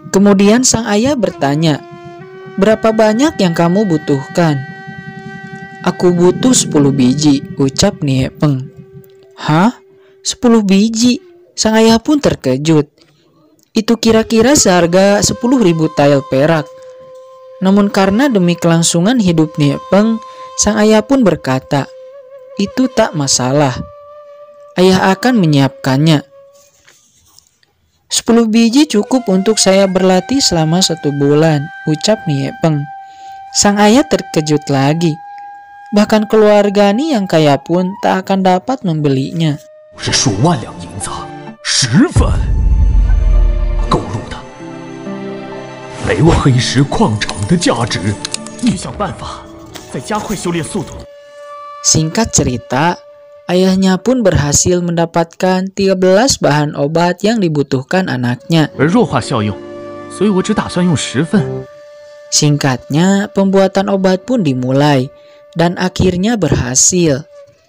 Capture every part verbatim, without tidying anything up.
Kemudian sang ayah bertanya, "Berapa banyak yang kamu butuhkan?" "Aku butuh sepuluh biji," ucap Niepeng. "Hah? Sepuluh biji?" Sang ayah pun terkejut. Itu kira-kira seharga sepuluh ribu tael perak. Namun karena demi kelangsungan hidup Niepeng, sang ayah pun berkata, "Itu tak masalah. Ayah akan menyiapkannya. Sepuluh biji cukup untuk saya berlatih selama satu bulan," ucap Niepeng. Sang ayah terkejut lagi. Bahkan keluarga Ni yang kaya pun tak akan dapat membelinya. 是数万两银子，十分购入的。雷沃黑石矿场的价值，你想办法再加快修炼速度。 Singkat cerita, ayahnya pun berhasil mendapatkan tiga belas bahan obat yang dibutuhkan anaknya. 而弱化效用，所以我只打算用十份。 Singkatnya, pembuatan obat pun dimulai dan akhirnya berhasil.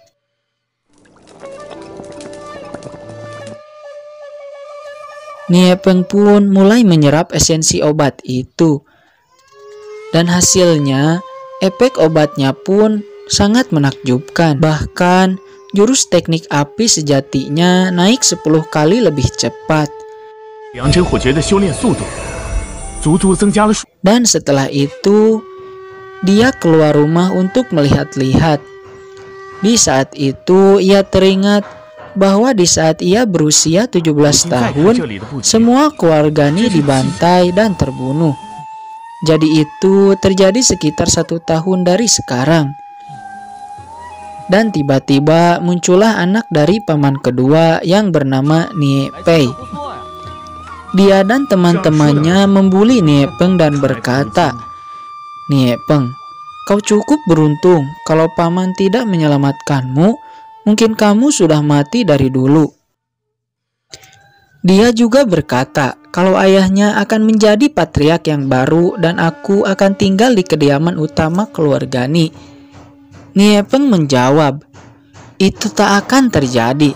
Niepeng pun mulai menyerap esensi obat itu. Dan hasilnya, efek obatnya pun sangat menakjubkan. Bahkan, jurus teknik api sejatinya naik sepuluh kali lebih cepat. Dan setelah itu, dia keluar rumah untuk melihat-lihat. Di saat itu, ia teringat bahwa di saat ia berusia tujuh belas tahun, semua keluarga Ni dibantai dan terbunuh. Jadi itu terjadi sekitar satu tahun dari sekarang. Dan tiba-tiba muncullah anak dari paman kedua yang bernama Niepei. Dia dan teman-temannya membuli Niepeng dan berkata, "Niepeng, kau cukup beruntung. Kalau paman tidak menyelamatkanmu, mungkin kamu sudah mati dari dulu." Dia juga berkata kalau ayahnya akan menjadi patriark yang baru dan aku akan tinggal di kediaman utama keluarga Ni. Niepeng menjawab, "Itu tak akan terjadi."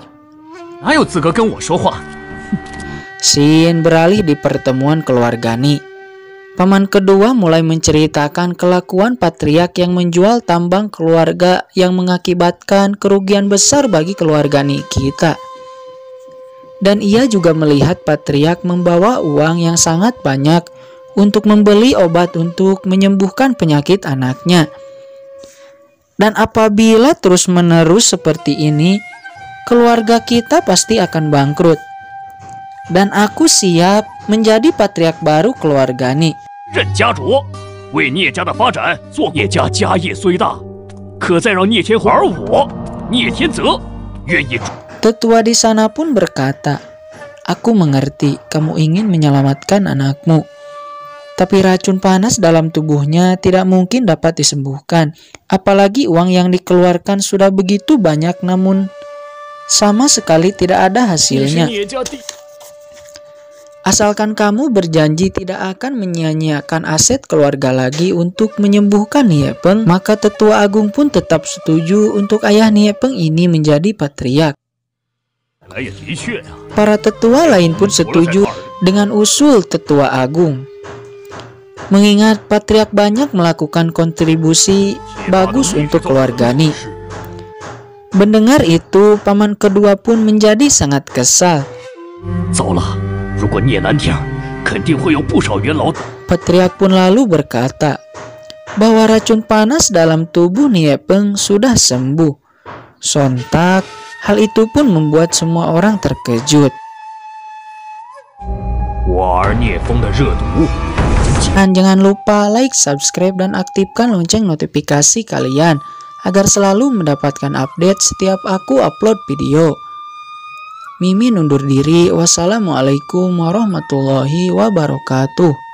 Scene beralih di pertemuan keluarga Ni. Paman kedua mulai menceritakan kelakuan patriark yang menjual tambang keluarga yang mengakibatkan kerugian besar bagi keluarga Ni kita. Dan ia juga melihat patriark membawa uang yang sangat banyak untuk membeli obat untuk menyembuhkan penyakit anaknya. Dan apabila terus-menerus seperti ini, keluarga kita pasti akan bangkrut. Dan aku siap menjadi patriark baru keluarga Ni. 任家主为聂家的发展做聂家家业虽大，可再让聂天而我聂天泽愿意。 Tetua di sana pun berkata, "Aku mengerti kamu ingin menyelamatkan anakmu. Tapi racun panas dalam tubuhnya tidak mungkin dapat disembuhkan. Apalagi uang yang dikeluarkan sudah begitu banyak namun sama sekali tidak ada hasilnya. Asalkan kamu berjanji tidak akan menyia-nyiakan aset keluarga lagi untuk menyembuhkan Niepeng, maka Tetua Agung pun tetap setuju untuk ayah Niepeng ini menjadi patriark." Para tetua lain pun setuju dengan usul Tetua Agung. Mengingat patriark banyak melakukan kontribusi bagus untuk keluarga Ni. Mendengar itu, paman kedua pun menjadi sangat kesal. Patriark pun lalu berkata bahwa racun panas dalam tubuh Niepeng sudah sembuh. Sontak, hal itu pun membuat semua orang terkejut. Dan jangan lupa like, subscribe, dan aktifkan lonceng notifikasi kalian agar selalu mendapatkan update setiap aku upload video. Mimin undur diri. Wassalamualaikum warahmatullahi wabarakatuh.